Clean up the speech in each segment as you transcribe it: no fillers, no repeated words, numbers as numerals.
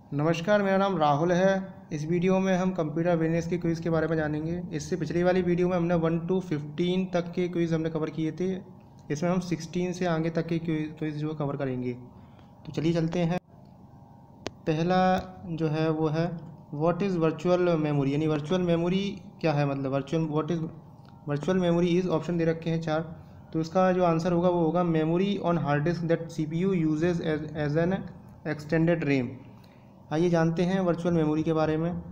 नमस्कार, मेरा नाम राहुल है। इस वीडियो में हम कंप्यूटर बिजनेस की क्विज़ के बारे में जानेंगे। इससे पिछली वाली वीडियो में हमने 1 to 15 तक के क्विज़ हमने कवर किए थे। इसमें हम 16 से आगे तक के क्विज़ जो कवर करेंगे। तो चलिए चलते हैं। पहला जो है वो है व्हाट इज़ वर्चुअल मेमोरी, यानी वर्चुअल मेमोरी क्या है, मतलब वर्चुअल मेमोरी इज़ ऑप्शन दे रखे हैं 4। तो इसका जो आंसर होगा वो होगा memory on hard disk that CPU uses as an extended RAM. आइए जानते हैं वर्चुअल मेमोरी के बारे में।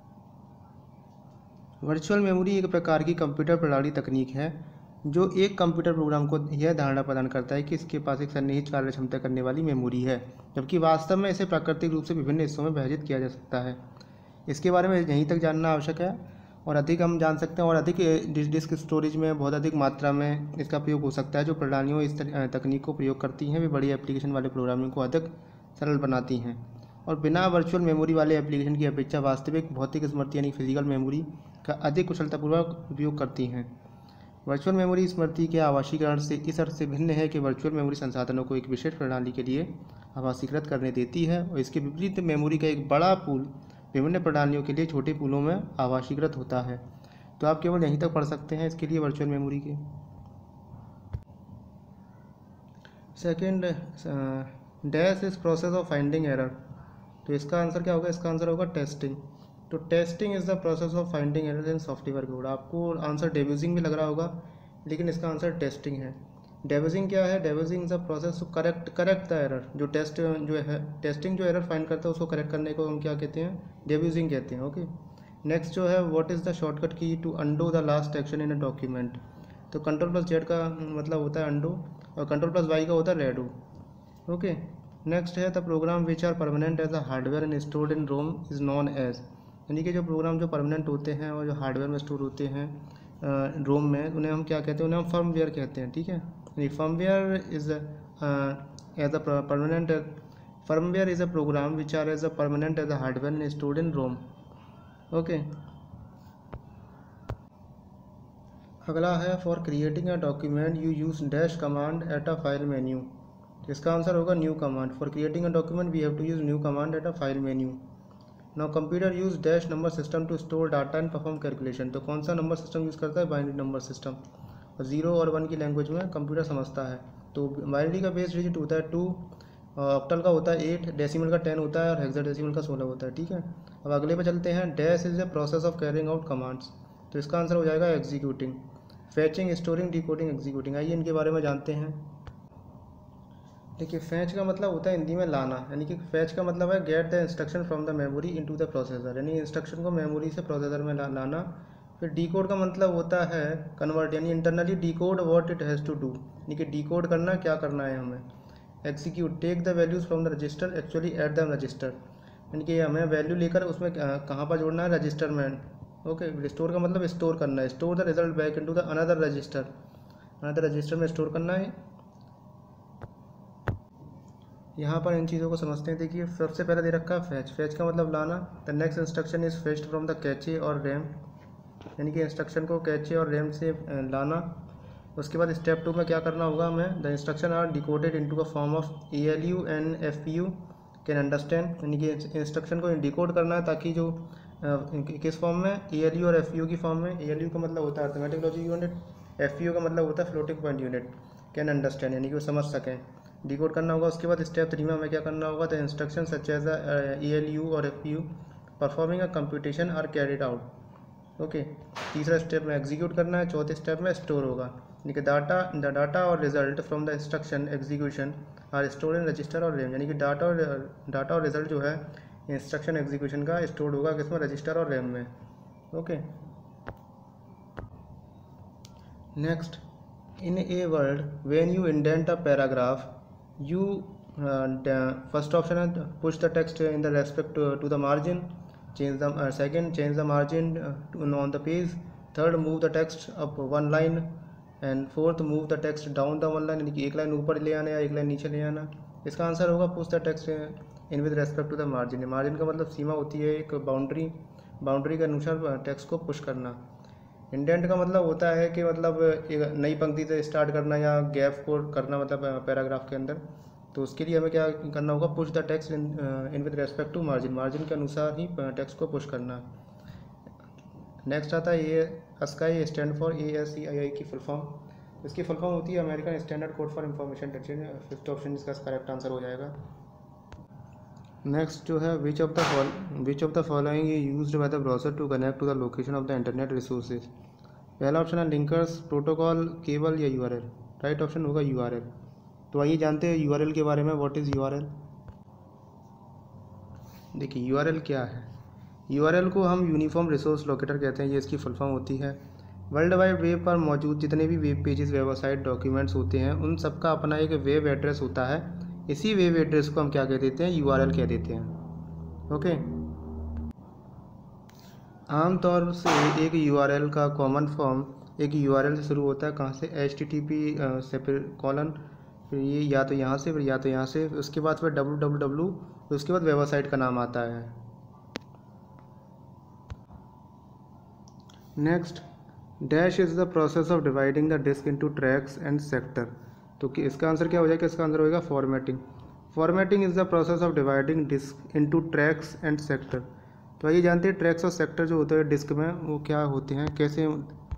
वर्चुअल मेमोरी एक प्रकार की कंप्यूटर प्रणाली तकनीक है जो एक कंप्यूटर प्रोग्राम को यह धारणा प्रदान करता है कि इसके पास एक सन्निहित कार्य क्षमता करने वाली मेमोरी है, जबकि वास्तव में इसे प्राकृतिक रूप से विभिन्न हिस्सों में विभाजित किया जा सकता है। इसके बारे में यहीं तक जानना आवश्यक है और अधिक हम जान सकते हैं और अधिक डिस्क स्टोरेज में बहुत अधिक मात्रा में इसका प्रयोग हो सकता है। जो प्रणालियों इस तकनीक को प्रयोग करती हैं वे बड़ी एप्लीकेशन वाले प्रोग्रामिंग को अधिक सरल बनाती हैं और बिना वर्चुअल मेमोरी वाले एप्लीकेशन की अपेक्षा वास्तविक भौतिक स्मृति यानी फिजिकल मेमोरी का अधिक कुशलतापूर्वक उपयोग करती हैं। वर्चुअल मेमोरी स्मृति के आवासीकरण से इस अर्थ से भिन्न है कि वर्चुअल मेमोरी संसाधनों को एक विशेष प्रणाली के लिए आवासीकृत करने देती है और इसके विपरीत मेमोरी का एक बड़ा पूल विभिन्न प्रणालियों के लिए छोटे पूलों में आवासीकृत होता है। तो आप केवल यहीं तक पढ़ सकते हैं इसके लिए वर्चुअल मेमोरी के। Second, dash is process of finding error. तो इसका आंसर क्या होगा? इसका आंसर होगा टेस्टिंग। तो testing is the process of finding error in software code. आपको आंसर डेब्यूजिंग भी लग रहा होगा, लेकिन इसका आंसर टेस्टिंग है। डेब्यूजिंग क्या है? Debugging is the process to correct the error. जो टेस्टिंग जो एरर फाइंड करता है उसको करेक्ट करने को हम क्या कहते हैं? डेब्यूजिंग कहते हैं। ओके। नेक्स्ट जो है what is the shortcut key to undo the last action in a document. तो Ctrl+Z का मतलब होता है अंडो और Ctrl+Y का होता है रेडो। ओके। नेक्स्ट है the program which are permanent as a hardware and stored in ROM is known as. यानी कि जो प्रोग्राम जो परमानेंट होते हैं और जो हार्डवेयर में स्टोर होते हैं रोम में, उन्हें हम क्या कहते हैं? उन्हें हम फर्मवेयर कहते हैं। ठीक है। यानी firmware is as a permanent firmware is a program which are as a permanent as a hardware and stored in ROM. Okay. अगला है for creating a document you use dash command at a file menu. इसका answer होगा new command. For creating a document we have to use new command at a file menu. Now computer use dash number system to store data and perform calculation. तो कौन सा number system use करता है? Binary number system. और 0 और 1 की language में computer समझता है। तो बाइनरी का बेस डिजिट होता है 2, ऑक्टल का होता है 8, डेसिमल का 10 होता है और हेक्साडेसिमल का 16 होता है। ठीक है। अब अगले पे चलते हैं। Dash is the process of carrying out commands. तो इसका आंसर हो जाएगा executing. Fetching, storing, decoding, executing. आइए इनके बारे में जानते हैं। देखिए, फैच का मतलब होता है हिंदी में लाना, यानी कि फैच का मतलब है get the instruction from the memory into the processor, यानी इंस्ट्रक्शन को मेमोरी से प्रोसेसर में लाना। फिर डिकोड का मतलब होता है कन्वर्ट, यानी internally decode what it has to do, यानी कि डिकोड करना क्या करना है हमें। Execute, take the values from the register actually at the register, यानी कि हमें वैल्यू लेकर उसमें कहाँ पर जोड़ना है? रजिस्टर में। ओके। रिस्टोर का मतलब स्टोर करना है। Store the result back into the another register में स्टोर करना है। यहाँ पर इन चीज़ों को समझते हैं। देखिए, सबसे पहले दे रखा है फैच। फैच का मतलब लाना। The next instruction is fetched from the cache और रैम, यानी कि इंस्ट्रक्शन को कैचे और रैम से लाना। उसके बाद स्टेप 2 में क्या करना होगा हमें? The instruction are decoded into a form of ALU and FPU can understand, यानी कि इंस्ट्रक्शन को डिकोड करना है ताकि जो किस फॉर्म में? ALU और FPU की फॉर्म में। ALU का मतलब होता है अर्थमेटिक लॉजिक यूनिट, FPU का मतलब होता है floating point unit. Can understand यानी कि वो समझ सकें, डिकोड करना होगा। उसके बाद स्टेप 3 में हमें क्या करना होगा? The instruction such as ALU और FPU performing a computation are carried out. Okay. तीसरा स्टेप में एग्जीक्यूट करना है। चौथे स्टेप में स्टोर होगा, यानी कि डाटा और result from the instruction execution are store in register और रैम, यानी कि डाटा और रिजल्ट जो है इंस्ट्रक्शन एग्जीक्यूशन का स्टोर होगा किसमें? रजिस्टर और रैम में। Okay. Next, in a word when you indent a paragraph you first option is push the text in the respect to the margin, change the second change the margin on the page, third move the text up one line and fourth move the text down the one line, यानी कि एक line ऊपर ले आना या एक line नीचे ले आना। इसका आंसर होगा push the text in with respect to the margin. Margin का मतलब सीमा होती है एक बाउंड्री के अनुसार टेक्स्ट को पुश करना। इंडेंट का मतलब होता है कि मतलब एक नई पंक्ति से स्टार्ट करना या गैप को करना, मतलब पैराग्राफ के अंदर। तो उसके लिए हमें क्या करना होगा, push the text in with respect to margin, margin के अनुसार ही टेक्स्ट को पुश करना। नेक्स्ट आता है ये ASCII, स्टैंड फॉर ASCII की फुल फॉर्म, इसकी फुल फॉर्म होती है American standard code for information technology. Fifth option इसका करेक्ट आंसर हो जाएगा। नेक्स्ट जो है which of the following is used by the browser to connect to the location of the internet resources. पहला option है linkers, protocol, cable या URL। Right option होगा URL। तो आइए जानते हैं URL के बारे में। What is URL? देखिए URL क्या है। URL को हम यूनिफॉर्म रिसोर्स लोकेटर कहते हैं, ये इसकी फुल फॉर्म होती है। वर्ल्ड वाइड वेब पर मौजूद जितने भी वेब पेजेस, वेबसाइट, डॉक्यूमेंट्स होते हैं, उन सबका अपना एक वेब एड्रेस होता है। इसी वेब एड्रेस को हम क्या कह देते हैं, URL कह देते हैं। ओके। आमतौर से एक URL का कॉमन फॉर्म एक URL से शुरू होता है। कहाँ से? HTTP से फिर कॉलन, फिर ये या तो यहाँ से, फिर या तो यहाँ से, उसके बाद फिर www, फिर उसके बाद वेबसाइट का नाम आता है। Next, dash is the process of dividing the disk into tracks and sector. तो कि इसका आंसर क्या हो जाएगा? इसका आंसर होगा formatting. Formatting is the process of dividing disk into tracks and sector. तो आइए जानते हैं ट्रैक्स और सेक्टर जो होते हैं डिस्क में वो क्या होते हैं, कैसे।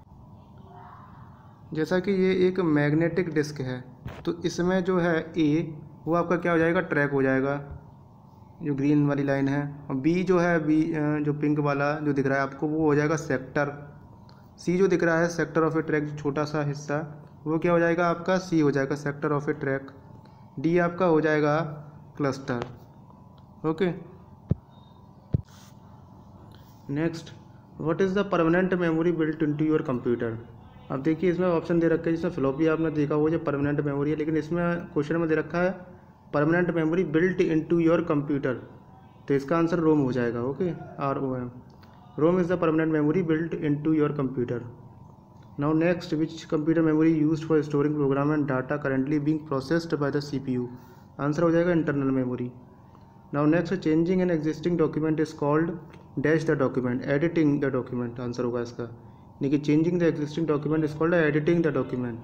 जैसा कि ये एक मैग्नेटिक डिस्क है, तो इसमें जो है A वो आपका क्या हो जाएगा? ट्रैक हो जाएगा, जो ग्रीन वाली लाइन है। और B जो है, B जो पिंक वाला जो दिख रहा है आपको, वो हो जाएगा सेक्टर। C जो दिख रहा है सेक्टर ऑफ ए ट्रैक, जो छोटा सा हिस्सा, वो क्या हो जाएगा आपका? C हो जाएगा, sector of a track. D आपका हो जाएगा cluster. Okay. Next, what is the permanent memory built into your computer. अब देखिए इसमें ऑप्शन दे रखा है, जिसमें फ्लॉपी आपने देखा वो जो परमानेंट मेमोरी है, लेकिन इसमें क्वेश्चन में दे रखा है permanent memory built into your computer. तो इसका आंसर रोम हो जाएगा। Okay, ROM। ROM is the permanent memory built into your computer. Now next, which computer memory used for storing program and data currently being processed by the CPU। Answer हो जाएगा internal memory. Now next, changing an existing document is called dash the document, editing the document. Answer होगा इसका, यानी कि changing the existing document is called editing the document.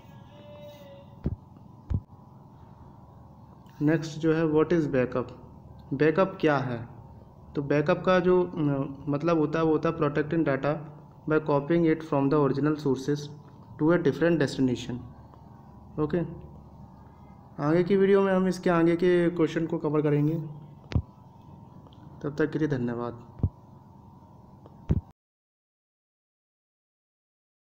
Next जो है what is backup. Backup क्या है? तो backup का जो मतलब होता है वो होता है protecting data by copying it from the original sources to a different destination. Okay. आगे की वीडियो में हम इसके आगे के क्वेश्चन को कवर करेंगे। तब तक के लिए धन्यवाद।